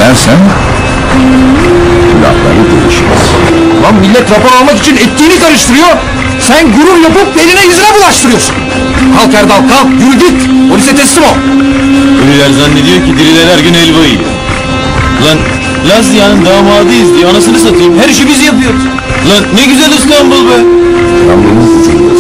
edersen lafları değişiriz. Lan millet rapor almak için ettiğini karıştırıyor. Sen gurur yapıp eline yüzüne bulaştırıyorsun. Kalk Erdal kalk, yürü git. Polise teslim ol. Ölüler zannediyor ki diriler her gün helva yiyor. Lan Lazia'nın damadıyız diye anasını satayım. Her işi biz yapıyoruz. Lan ne güzel İstanbul be. Ramlının ucundasın.